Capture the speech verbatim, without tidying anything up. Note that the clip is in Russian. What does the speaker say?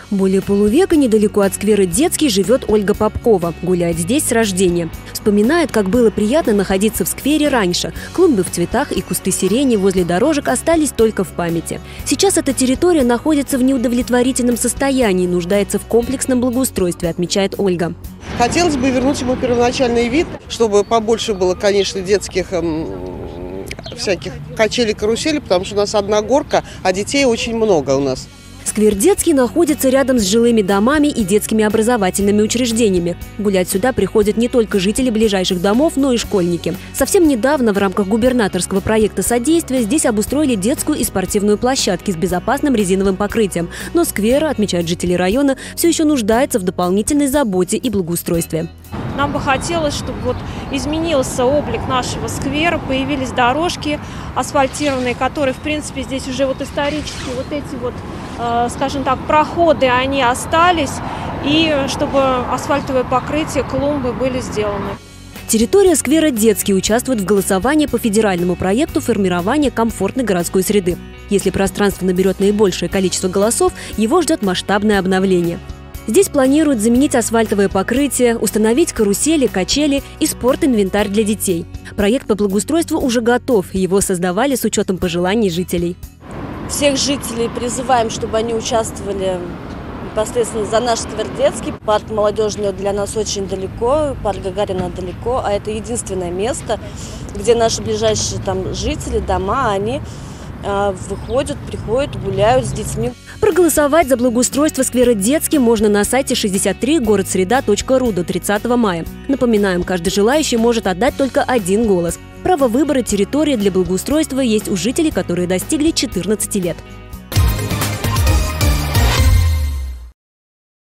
Более полувека недалеко от сквера Детский живет Ольга Попкова. Гуляет здесь с рождения. Вспоминает, как было приятно находиться в сквере раньше. Клумбы в цветах и кусты сирени возле дорожек остались только в памяти. Сейчас эта территория находится в неудовлетворительном состоянии, нуждается в комплексном благоустройстве, отмечает Ольга. Хотелось бы вернуть ему первоначальный вид, чтобы побольше было, конечно, детских эм, всяких качелей, каруселей, потому что у нас одна горка, а детей очень много у нас. Сквер Детский находится рядом с жилыми домами и детскими образовательными учреждениями. Гулять сюда приходят не только жители ближайших домов, но и школьники. Совсем недавно в рамках губернаторского проекта содействия здесь обустроили детскую и спортивную площадки с безопасным резиновым покрытием. Но сквер, отмечают жители района, все еще нуждается в дополнительной заботе и благоустройстве. Нам бы хотелось, чтобы вот изменился облик нашего сквера, появились дорожки асфальтированные, которые, в принципе, здесь уже вот исторически вот эти вот, э, скажем так, проходы, они остались, и чтобы асфальтовое покрытие, клумбы были сделаны. Территория сквера Детский участвует в голосовании по федеральному проекту формирования комфортной городской среды. Если пространство наберет наибольшее количество голосов, его ждет масштабное обновление. Здесь планируют заменить асфальтовое покрытие, установить карусели, качели и спортинвентарь для детей. Проект по благоустройству уже готов, его создавали с учетом пожеланий жителей. Всех жителей призываем, чтобы они участвовали непосредственно за наш сквер Детский. Парк молодежный для нас очень далеко, парк Гагарина далеко, а это единственное место, где наши ближайшие там жители, дома, они э, выходят, приходят, гуляют с детьми. Проголосовать за благоустройство сквера Детский можно на сайте шестьдесят три город среда точка ру до тридцатого мая. Напоминаем, каждый желающий может отдать только один голос. Право выбора территории для благоустройства есть у жителей, которые достигли четырнадцати лет.